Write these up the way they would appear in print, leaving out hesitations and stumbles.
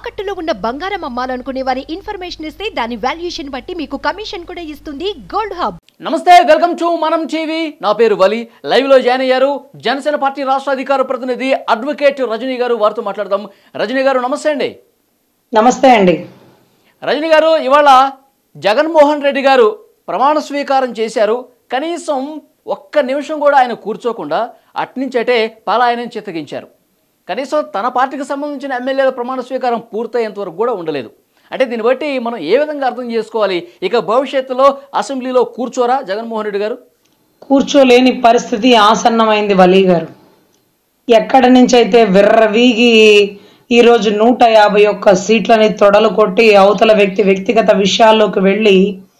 తాకట్టులో ఉన్న బంగారం అమ్మాలనుకునే వారి ఇన్ఫర్మేషన్ ఇస్తే దాని వాల్యుయేషన్ బట్టి మీకు కమిషన్ కూడా ఇస్తుంది గోల్డ్ హబ్. నమస్తే, వెల్కమ్ టు మనం టీవీ. నా పేరు వలి. లైవ్ లో జాయిన్ అయ్యారు జనసేన పార్టీ రాష్ట్ర అధికార ప్రతినిధి అడ్వకేట్ రజనీ గారు. వారితో మాట్లాడదాం. రజనీ గారు నమస్తే అండి. నమస్తే అండి. రజనీ గారు, ఇవాళ జగన్మోహన్ రెడ్డి గారు ప్రమాణ స్వీకారం చేశారు. కనీసం ఒక్క నిమిషం కూడా ఆయన కూర్చోకుండా అట్నుంచటే పలాయనం చిత్తగించారు. కనీసం తన పార్టీకి సంబంధించిన ఎమ్మెల్యేల ప్రమాణ స్వీకారం పూర్తయ్యేంత వరకు కూడా ఉండలేదు. అంటే దీన్ని బట్టి మనం ఏ విధంగా అర్థం చేసుకోవాలి? ఇక భవిష్యత్తులో అసెంబ్లీలో కూర్చోరా జగన్మోహన్ రెడ్డి గారు? కూర్చోలేని పరిస్థితి ఆసన్నమైంది వలి గారు. ఎక్కడి నుంచి అయితే విర్రవీగి ఈరోజు 151 సీట్లని తొడలు కొట్టి అవతల వ్యక్తిగత విషయాల్లోకి వెళ్ళి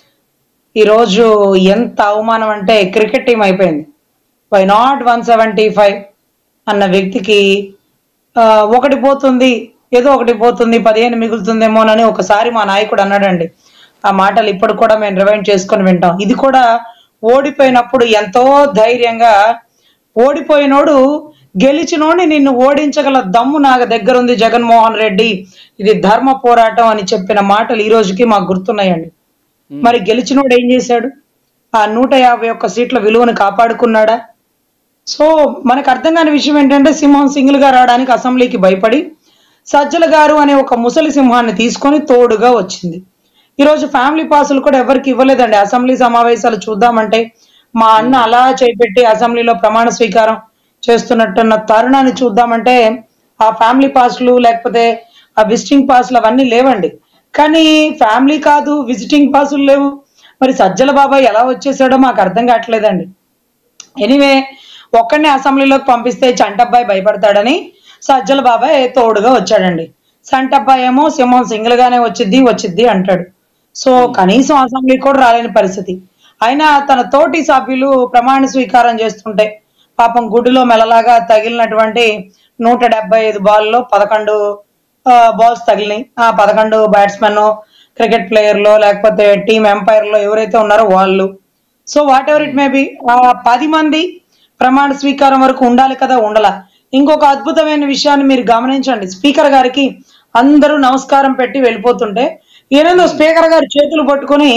ఈరోజు ఎంత అవమానం అంటే క్రికెట్ టీం అయిపోయింది. వై నాట్ 175 అన్న వ్యక్తికి ఒకటి పోతుంది, ఏదో ఒకటి పోతుంది, 15 మిగులుతుందేమోనని ఒకసారి మా నాయకుడు అన్నాడండి. ఆ మాటలు ఇప్పుడు కూడా మేము రివైండ్ చేసుకొని వింటాం. ఇది కూడా ఓడిపోయినప్పుడు ఎంతో ధైర్యంగా, ఓడిపోయినోడు గెలిచినోడిని నిన్ను ఓడించగల దమ్ము నా దగ్గర ఉంది జగన్మోహన్ రెడ్డి, ఇది ధర్మ పోరాటం అని చెప్పిన మాటలు ఈ రోజుకి మాకు గుర్తున్నాయండి. మరి గెలిచినోడు ఏం చేశాడు? ఆ 151 సీట్ల విలువను కాపాడుకున్నాడా? సో మనకు అర్థం కాని విషయం ఏంటంటే, సింహం సింగిల్ గా రావడానికి అసెంబ్లీకి భయపడి సజ్జల గారు అనే ఒక ముసలి సింహాన్ని తీసుకొని తోడుగా వచ్చింది. ఈరోజు ఫ్యామిలీ పాసులు కూడా ఎవరికి ఇవ్వలేదండి. అసెంబ్లీ సమావేశాలు చూద్దామంటే మా అన్న అలా చేపెట్టి అసెంబ్లీలో ప్రమాణ స్వీకారం చేస్తున్నట్టున్న తరుణాన్ని చూద్దామంటే ఆ ఫ్యామిలీ పాసులు లేకపోతే ఆ విజిటింగ్ పాసులు అవన్నీ లేవండి. కానీ ఫ్యామిలీ కాదు, విజిటింగ్ పాసులు లేవు. మరి సజ్జల బాబాయ్ ఎలా వచ్చేసాడో మాకు అర్థం కావట్లేదండి. ఎనీవే, ఒక్కడిని అసెంబ్లీలోకి పంపిస్తే చంటబ్బాయి భయపడతాడని సజ్జల బాబాయ్ తోడుగా వచ్చాడండి. చంటబ్బాయి ఏమో సింహం సింగిల్ గానే వచ్చిద్ది అంటాడు. సో కనీసం అసెంబ్లీకి కూడా రాలేని పరిస్థితి. అయినా తన తోటి సభ్యులు ప్రమాణ స్వీకారం చేస్తుంటే పాపం గుడిలో మెలలాగా తగిలినటువంటి 175 బాల్లో 11 బాల్స్ తగిలినాయి. ఆ 11 బ్యాట్స్మెన్, క్రికెట్ ప్లేయర్లో లేకపోతే టీమ్ ఎంపైర్లో ఎవరైతే ఉన్నారో వాళ్ళు. So whatever it may be, 10 మంది ప్రమాణ స్వీకారం వరకు ఉండాలి కదా, ఉండలా. ఇంకొక అద్భుతమైన విషయాన్ని మీరు గమనించండి. స్పీకర్ గారికి అందరూ నమస్కారం పెట్టి వెళ్ళిపోతుంటే ఏనేందో స్పీకర్ గారి చేతులు పట్టుకొని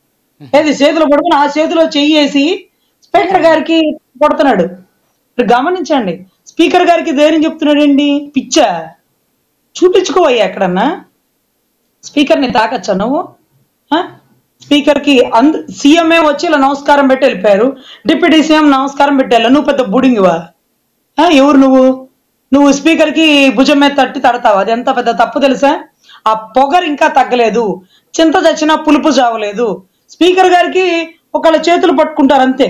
ఆ చేతిలో చెయ్యేసి స్పీకర్ గారికి కొడుతున్నాడు. గమనించండి, స్పీకర్ గారికి ధైర్యం చెప్తున్నాడండి. పిచ్చా, చూపించుకోవయ్యా ఎక్కడన్నా. స్పీకర్ని తాకచ్చా నువ్వు? స్పీకర్ కి సీఎంఏ వచ్చి ఇలా నమస్కారం పెట్టి వెళ్ళిపోయారు. డిప్యూటీ సీఎం నమస్కారం పెట్టి వెళ్ళా. నువ్వు పెద్ద బుడింగివా? ఎవరు నువ్వు స్పీకర్ కి భుజం మీద తట్టి తడతావు? అది ఎంత పెద్ద తప్పు తెలుసా? ఆ పొగరు ఇంకా తగ్గలేదు, చింత చచ్చినా పులుపు చావలేదు. స్పీకర్ గారికి ఒకళ్ళ చేతులు పట్టుకుంటారు అంతే.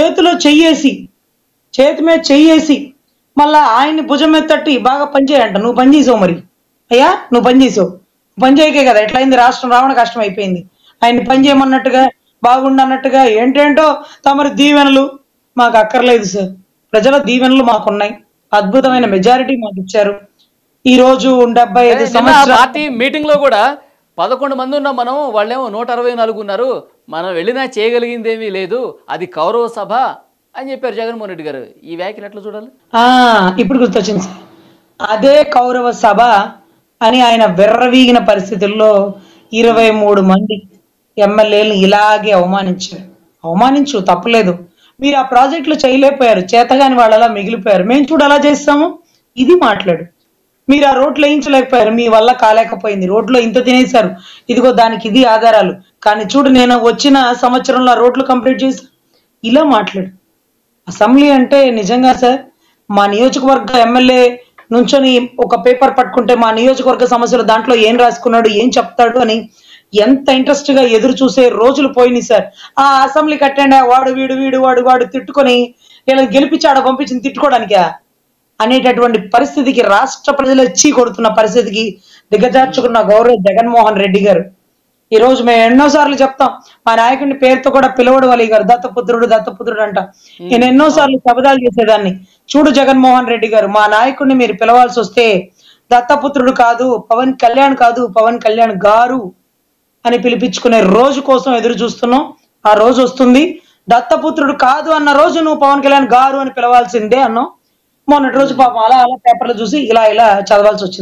చేతి మీద చెయ్యేసి మళ్ళా ఆయన్ని భుజం మీద తట్టి బాగా పనిచేయంట. నువ్వు పని చేసావు, మరి అయ్యా నువ్వు పని చేసావు, పని చేయకే కదా ఎట్లయింది రాష్ట్రం రావడం కష్టం అయిపోయింది. ఆయన్ని పని చేయమన్నట్టుగా, బాగుండన్నట్టుగా ఏంటేంటో తమరి దీవెనలు మాకు అక్కర్లేదు సార్. ప్రజల దీవెనలు మాకున్నాయి, అద్భుతమైన మెజారిటీ మాకు ఇచ్చారు. ఈ రోజు 75 సంవత్సరాల పార్టీ మీటింగ్ లో కూడా 11 మంది ఉన్నాం మనం, వాళ్ళేమో 164 ఉన్నారు, మనం వెళ్ళినా చేయగలిగిందేమీ లేదు, అది కౌరవ సభ అని చెప్పారు జగన్మోహన్ రెడ్డి గారు. ఈ వ్యాఖ్యలు ఎట్లా చూడాలి? ఇప్పుడు గుర్తొచ్చింది సార్, అదే కౌరవ సభ అని ఆయన విర్రవీగిన పరిస్థితుల్లో 23 మంది ఎమ్మెల్యేలు ఇలాగే అవమానించు తప్పులేదు. మీరు ఆ ప్రాజెక్టులు చేయలేకపోయారు, చేతగాని వాళ్ళలా మిగిలిపోయారు. మేము చూడు అలా చేస్తాము, ఇది మాట్లాడు. మీరు ఆ రోడ్లు వేయించలేకపోయారు, మీ వల్ల కాలేకపోయింది. రోడ్లో ఇంత తినేశారు, ఇదిగో దానికి ఇది ఆధారాలు. కానీ చూడు, నేను వచ్చిన సంవత్సరంలో రోడ్లు కంప్లీట్ చేసి, ఇలా మాట్లాడు. అసెంబ్లీ అంటే నిజంగా సార్, మా నియోజకవర్గ ఎమ్మెల్యే నుంచొని ఒక పేపర్ పట్టుకుంటే మా నియోజకవర్గ సమస్యలు దాంట్లో ఏం రాసుకున్నాడు, ఏం చెప్తాడు అని ఎంత ఇంట్రెస్ట్ గా ఎదురు చూసే రోజులు పోయినాయి సార్. ఆ అసెంబ్లీ కట్టండి, వాడు తిట్టుకొని ఇలా గెలిపించి ఆడ పంపించింది తిట్టుకోవడానికా అనేటటువంటి పరిస్థితికి రాష్ట్ర ప్రజలు వచ్చి కొడుతున్న పరిస్థితికి దిగజార్చుకున్న గౌరవ జగన్మోహన్ రెడ్డి గారు. ఈ రోజు మేము ఎన్నోసార్లు చెప్తాం, మా నాయకుడిని పేరుతో కూడా పిలవడు వలి గారు, దత్తపుత్రుడు అంట. నేను ఎన్నోసార్లు శబదాలు చేసేదాన్ని. చూడు జగన్మోహన్ రెడ్డి గారు, మా నాయకుడిని మీరు పిలవాల్సి వస్తే దత్తపుత్రుడు కాదు, పవన్ కళ్యాణ్ గారు అని పిలిపించుకునే రోజు కోసం ఎదురు చూస్తున్నాం. ఆ రోజు వస్తుంది. దత్తపుత్రుడు కాదు అన్న రోజు నువ్వు పవన్ కళ్యాణ్ గారు అని పిలవాల్సిందే అన్నాం. మొన్నటి రోజు పాపం అలా పేపర్లు చూసి ఇలా చదవాల్సి వచ్చింది.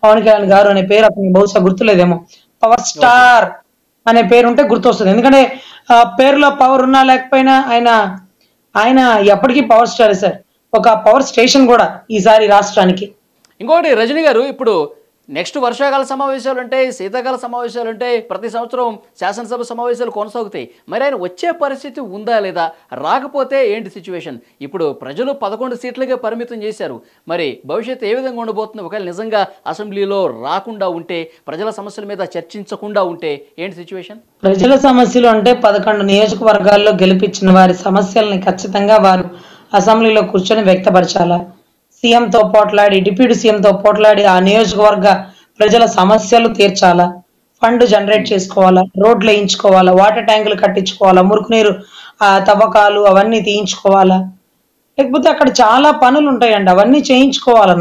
పవన్ కళ్యాణ్ గారు అనే పేరు అతనికి బహుశా గుర్తులేదేమో, పవర్ స్టార్ అనే పేరు ఉంటే గుర్తొస్తుంది. ఎందుకంటే పేరులో పవర్ ఉన్నా లేకపోయినా ఆయన ఎప్పటికీ పవర్ స్టార్ సార్. ఒక పవర్ స్టేషన్ కూడా ఈసారి రాష్ట్రానికి. ఇంకోటి రజనీ గారు, ఇప్పుడు నెక్స్ట్ వర్షాకాల సమావేశాలు ఉంటాయి, శీతాకాల సమావేశాలు ఉంటాయి, ప్రతి సంవత్సరం శాసనసభ సమావేశాలు కొనసాగుతాయి. మరి ఆయన వచ్చే పరిస్థితి ఉందా లేదా, రాకపోతే ఏంటి సిచ్యువేషన్? ఇప్పుడు ప్రజలు 11 సీట్లకే పరిమితం చేశారు. మరి భవిష్యత్తు ఏ విధంగా ఉండబోతుంది? ఒకవేళ నిజంగా అసెంబ్లీలో రాకుండా ఉంటే, ప్రజల సమస్యల మీద చర్చించకుండా ఉంటే ఏంటి సిచ్యువేషన్? ప్రజల సమస్యలు అంటే 11 నియోజకవర్గాల్లో గెలిపించిన వారి సమస్యల్ని ఖచ్చితంగా వారు అసెంబ్లీలో కూర్చొని వ్యక్తపరచాలా. సీఎంతో పోట్లాడి, డిప్యూటీ సీఎంతో పోట్లాడి ఆ నియోజకవర్గ ప్రజల సమస్యలు తీర్చాలా, ఫండ్ జనరేట్ చేసుకోవాలా, రోడ్లు వేయించుకోవాలా, వాటర్ ట్యాంకులు కట్టించుకోవాలా, మురుగునీరు తవ్వకాలు అవన్నీ తీయించుకోవాలా, లేకపోతే అక్కడ చాలా పనులు ఉంటాయండి, అవన్నీ చేయించుకోవాలా.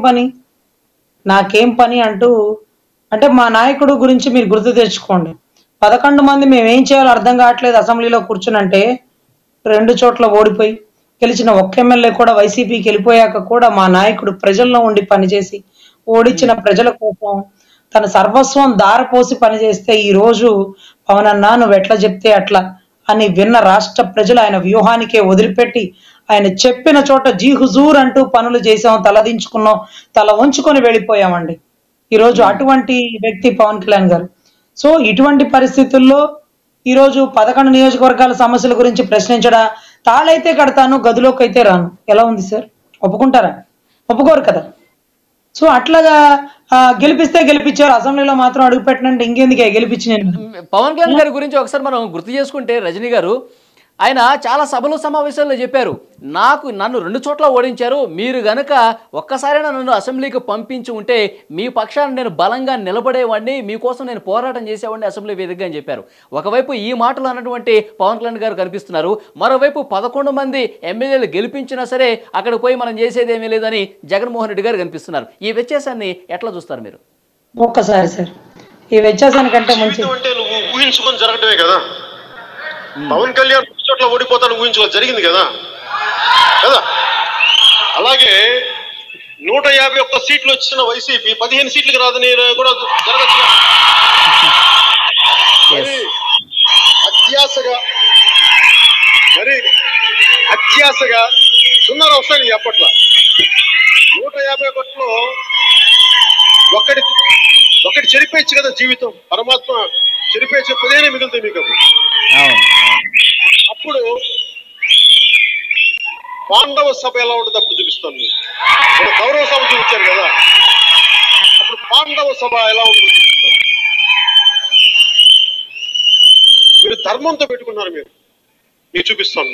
నాకేం పని అంటూ అంటే మా నాయకుడు గురించి మీరు గుర్తు తెచ్చుకోండి. 11 మంది మేము ఏం చేయాలో అర్థం కావట్లేదు అసెంబ్లీలో కూర్చునంటే, 2 చోట్ల ఓడిపోయి గెలిచిన ఒక్క ఎమ్మెల్యే కూడా వైసీపీకి వెళ్ళిపోయాక కూడా మా నాయకుడు ప్రజల్లో ఉండి పనిచేసి ఓడించిన ప్రజల కోసం తన సర్వస్వం దారపోసి పనిచేస్తే ఈ రోజు పవన్ అన్నా నువ్వు ఎట్లా చెప్తే అట్లా అని విన్న రాష్ట్ర ప్రజలు ఆయన వ్యూహానికే వదిలిపెట్టి ఆయన చెప్పిన చోట జీ హుజూర్ అంటూ పనులు చేసాం, తలదించుకున్నాం, తల వంచుకొని వెళ్ళిపోయామండి. ఈరోజు అటువంటి వ్యక్తి పవన్ కళ్యాణ్ గారు. సో ఇటువంటి పరిస్థితుల్లో ఈరోజు 11 నియోజకవర్గాల సమస్యల గురించి ప్రశ్నించడా, తాళైతే కడతాను గదిలోకి అయితే రాను, ఎలా ఉంది సార్? ఒప్పుకుంటారా? ఒప్పుకోరు కదా. సో అట్లాగా గెలిపిస్తే గెలిపించారు, అసెంబ్లీలో మాత్రం అడుగు పెట్టినంటే ఇంకెందుకే గెలిపించి. పవన్ కళ్యాణ్ గారి గురించి ఒకసారి మనం గుర్తు చేసుకుంటే రజనీ గారు, ఆయన చాలా సభలు సమావేశాల్లో చెప్పారు, నన్ను 2 చోట్ల ఓడించారు, మీరు గనక ఒక్కసారైనా నన్ను అసెంబ్లీకి పంపించి ఉంటే మీ పక్షాన్ని నేను బలంగా నిలబడేవాడిని, మీకోసం నేను పోరాటం చేసేవాడిని అసెంబ్లీ వేదికగా అని చెప్పారు. ఒకవైపు ఈ మాటలు అన్నటువంటి పవన్ కళ్యాణ్ గారు కనిపిస్తున్నారు, మరోవైపు 11 మంది ఎమ్మెల్యేలు గెలిపించినా సరే అక్కడ పోయి మనం చేసేది ఏమీ లేదని జగన్మోహన్ రెడ్డి గారు కనిపిస్తున్నారు. ఈ వ్యత్యాసాన్ని ఎట్లా చూస్తారు మీరు? ఒక్కసారి సార్, ఈ వ్యత్యాసానికంటే మంచి ఊహించుకొని జరగటమే కదా. పవన్ కళ్యాణ్ చోట్ల ఓడిపోతాను ఊహించుకోవాలి, జరిగింది కదా. అలాగే 151 సీట్లు వచ్చిన వైసీపీ 15 సీట్లకు రాదని కూడా జరగచ్చు. అత్యాశగా 0 వస్తాయి అప్పట్లో. 151లో ఒకటి చెరిపేయచ్చు కదా జీవితం. పరమాత్మ చెరిపేసే 15 మిగులుతాయి మీకు. అప్పుడు పాండవ సభ ఎలా ఉంటుంది అప్పుడు చూపిస్తాను. మీరు కౌరవ సభ చూపించారు కదా, అప్పుడు పాండవ సభ ఎలా ఉంటుంది చూపిస్తాను. మీరు ధర్మంతో పెట్టుకున్నారు, మీరు చూపిస్తాను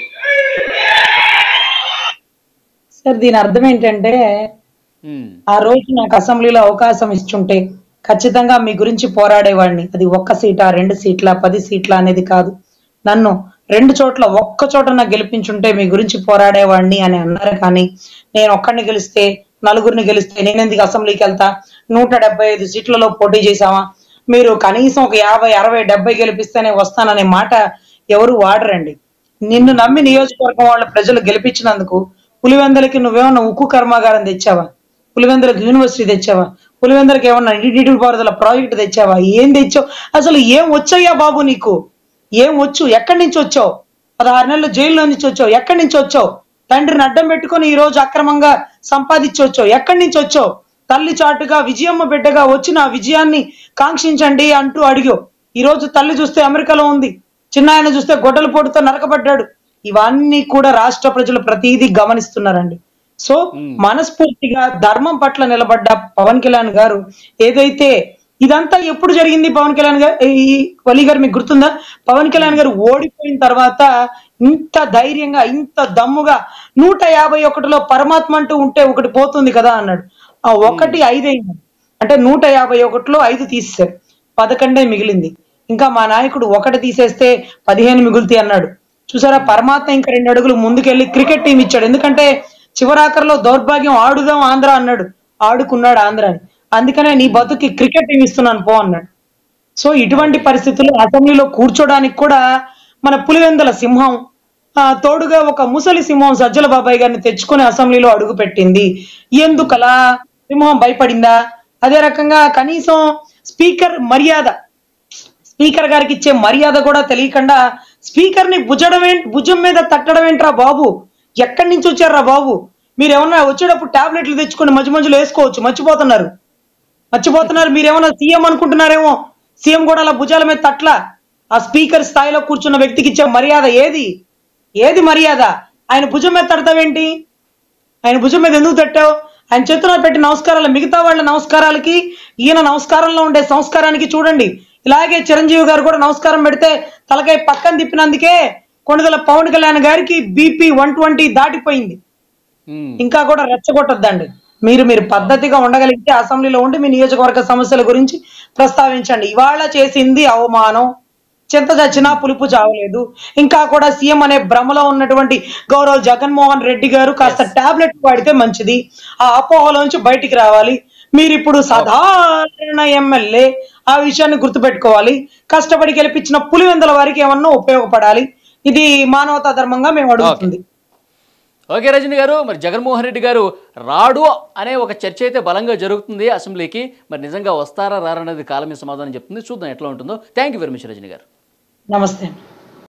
సార్. దీని అర్థం ఏంటంటే, ఆ రోజు నాకు అసెంబ్లీలో అవకాశం ఇస్తుంటే ఖచ్చితంగా మీ గురించి పోరాడేవాడిని. అది 1 సీటా 2 సీట్ల 10 సీట్ల అనేది కాదు. నన్ను 2 చోట్ల ఒక్క చోట నాకు గెలిపించుంటే మీ గురించి పోరాడేవాడిని అని అన్నారు. కానీ నేను ఒక్కడిని గెలిస్తే, 4గురిని గెలిస్తే నేను ఎందుకు అసెంబ్లీకి వెళ్తా? 175 సీట్లలో పోటీ చేసావా? మీరు కనీసం ఒక 50, 60, 70 గెలిపిస్తేనే వస్తాననే మాట ఎవరు వాడరండి. నిన్ను నమ్మి నియోజకవర్గం వాళ్ళ ప్రజలు గెలిపించినందుకు పులివెందులకి నువ్వేమన్నా ఉక్కు కర్మాగారం తెచ్చావా? పులివెందులకు యూనివర్సిటీ తెచ్చావా? పులివెందులకు ఏమన్నా నీటిపారుదల ప్రాజెక్టు తెచ్చావా? ఏం తెచ్చావు? అసలు ఏం వచ్చాయా బాబు నీకు? ఏం వచ్చు? ఎక్కడి నుంచి వచ్చావు? 16 నెలలు జైల్లో నుంచి వచ్చావు, ఎక్కడి నుంచి వచ్చావు? తండ్రిని అడ్డం పెట్టుకుని ఈ రోజు అక్రమంగా సంపాదించి వచ్చావు, ఎక్కడి నుంచి వచ్చావు? తల్లి చాటుగా విజయమ్మ బిడ్డగా వచ్చిన ఆ విజయాన్ని కాంక్షించండి అంటూ అడిగావు. ఈ రోజు తల్లి చూస్తే అమెరికాలో ఉంది, చిన్న ఆయన చూస్తే గొడ్డల పోటుతో నరకబడ్డాడు. ఇవన్నీ కూడా రాష్ట్ర ప్రజలు ప్రతిదీ గమనిస్తున్నారండి. సో మనస్ఫూర్తిగా ధర్మం పట్ల నిలబడ్డ పవన్ కళ్యాణ్ గారు ఏదైతే ఇదంతా ఎప్పుడు జరిగింది? పవన్ కళ్యాణ్ గారు, ఈ వలి గారు మీకు గుర్తుందా? పవన్ కళ్యాణ్ గారు ఓడిపోయిన తర్వాత ఇంత ధైర్యంగా, ఇంత దమ్ముగా 151లో పరమాత్మ అంటూ ఉంటే ఒకటి పోతుంది కదా అన్నాడు. ఆ 1 5 అయింది. అంటే 151లో 5 తీసేశారు, 11 మిగిలింది. ఇంకా మా నాయకుడు 1 తీసేస్తే 15 మిగులుతాయి అన్నాడు. చూసారా, పరమాత్మ ఇంకా 2 అడుగులు ముందుకెళ్లి క్రికెట్ టీం ఇచ్చాడు. ఎందుకంటే చివరాఖరిలో దౌర్భాగ్యం ఆడుదాం ఆంధ్ర అన్నాడు, ఆడుకున్నాడు ఆంధ్రాని. అందుకనే నీ బతుకి క్రికెట్ టీం ఇస్తున్నాను పో అన్నాడు. సో ఇటువంటి పరిస్థితుల్లో అసెంబ్లీలో కూర్చోడానికి కూడా మన పులివెందుల సింహం తోడుగా ఒక ముసలి సింహం సజ్జల బాబాయ్ గారిని తెచ్చుకొని అసెంబ్లీలో అడుగు పెట్టింది. ఎందుకలా? సింహం భయపడిందా? అదే రకంగా కనీసం స్పీకర్ గారికి ఇచ్చే మర్యాద కూడా తెలియకుండా స్పీకర్ ని భుజం మీద తట్టడం ఏంట్రా బాబు? ఎక్కడి నుంచి వచ్చారా బాబు? మీరు ఏమన్నా వచ్చేటప్పుడు టాబ్లెట్లు తెచ్చుకొని మధ్యలో వేసుకోవచ్చు, మర్చిపోతున్నారు. మీరు ఏమన్నా సీఎం అనుకుంటున్నారేమో, సీఎం కూడా అలా భుజాల మీద తట్ల. ఆ స్పీకర్ స్థాయిలో కూర్చున్న వ్యక్తికి ఇచ్చే మర్యాద ఏది మర్యాద? ఆయన భుజం మీద తడతావేంటి? ఆయన భుజం మీద ఎందుకు తట్టావు? ఆయన చేతిలో పెట్టి నమస్కారాలు, మిగతా వాళ్ళ నమస్కారాలకి ఈయన నమస్కారంలో ఉండే సంస్కారానికి చూడండి. ఇలాగే చిరంజీవి గారు కూడా నమస్కారం పెడితే తలకాయ పక్కన తిప్పినందుకే కొణిదెల పవన్ కళ్యాణ్ గారికి బీపీ 120 దాటిపోయింది. ఇంకా కూడా రెచ్చగొట్టొద్దండి. మీరు పద్ధతిగా ఉండగలిగితే అసెంబ్లీలో ఉండి మీ నియోజకవర్గ సమస్యల గురించి ప్రస్తావించండి. ఇవాళ చేసింది అవమానం. చింత చచ్చినా పులుపు చావలేదు. ఇంకా కూడా సీఎం అనే భ్రమలో ఉన్నటువంటి గౌరవ్ జగన్మోహన్ రెడ్డి గారు కాస్త టాబ్లెట్ వాడితే మంచిది. ఆ అపోహలోంచి బయటికి రావాలి. మీరు ఇప్పుడు సాధారణ ఎమ్మెల్యే, ఆ విషయాన్ని గుర్తుపెట్టుకోవాలి. కష్టపడి గెలిపించిన పులివెందుల వారికి ఏమన్నా ఉపయోగపడాలి. ఇది మానవతా ధర్మంగా మేము అడుగుతుంది. ఓకే రజని గారు, మరి జగన్మోహన్ రెడ్డి గారు రాడు అనే ఒక చర్చ అయితే బలంగా జరుగుతుంది అసెంబ్లీకి. మరి నిజంగా వస్తారా రారనేది కాలమే సమాధానం చెప్తుంది. చూద్దాం ఎట్లా ఉంటుందో. Thank you very much Rajani garu. నమస్తే.